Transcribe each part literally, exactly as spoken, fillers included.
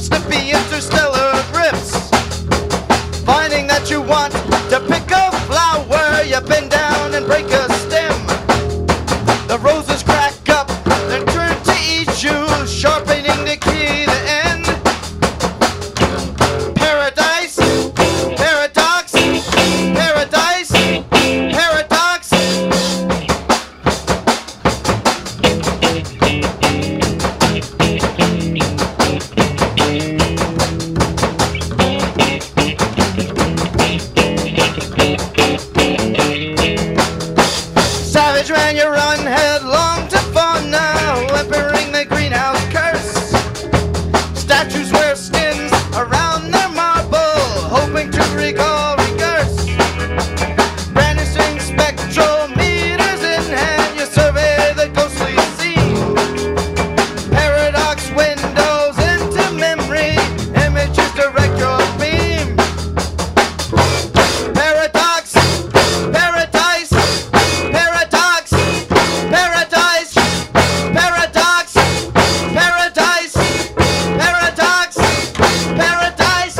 snippy interstellar drifts. Finding that you want to pick a flower, you bend down and break a stem. The roses crack up, then turn to eat you, sharpening the key, the end. Paradise, paradox, paradise, paradox. Savage man, you run headlong to fauna, whimpering the greenhouse curse. Statues wear skins around their marble, hoping to recall recurse. Brandishing spectrometers in hand, you survey the ghostly scene. Paradox windows into memory, images direct your beam. Paradox, paradise, paradox, paradise, paradox, paradise, paradox, paradise.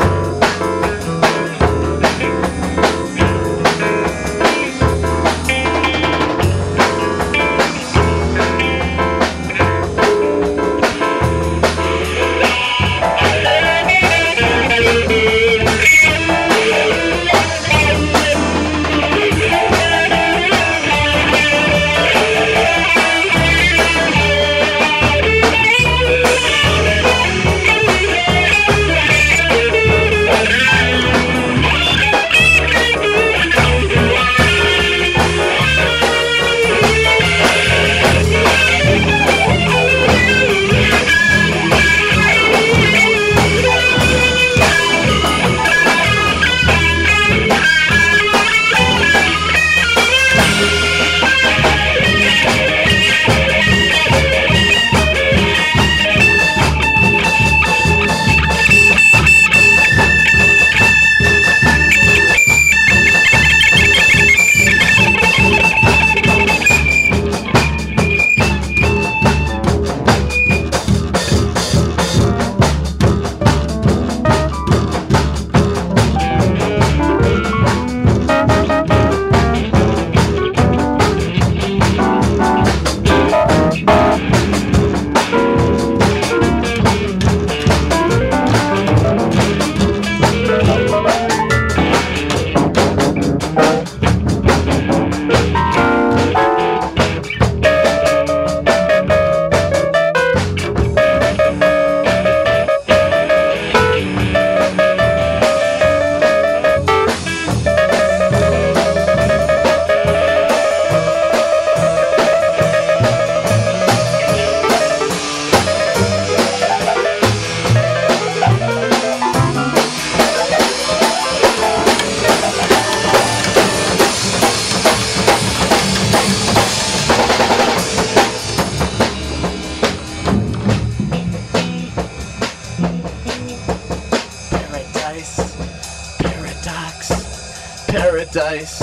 Paradise,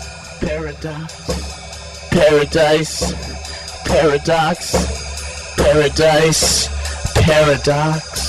paradox, paradise, paradox, paradise, paradox.